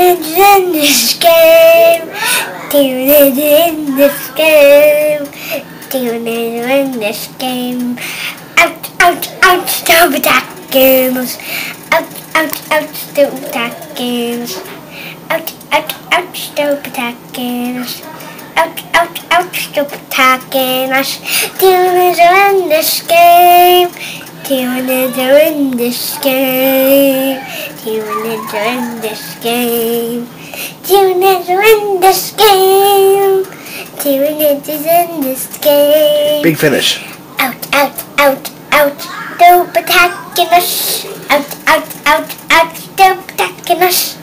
Teenagers in this game. Teenagers in this game. Teenagers in this game. Out, out, out, stop attacking. Out, out, out, stop attacking. Out, out, out, stop attacking us. Out, out, out, stop attacking us. Teenagers in this game. Teenagers in this game. Teenagers in this game. Teenagers in this game. Teenagers in this game. Big finish. Out, out, out, out, stop attacking us. Out, out, out, out, stop attacking us.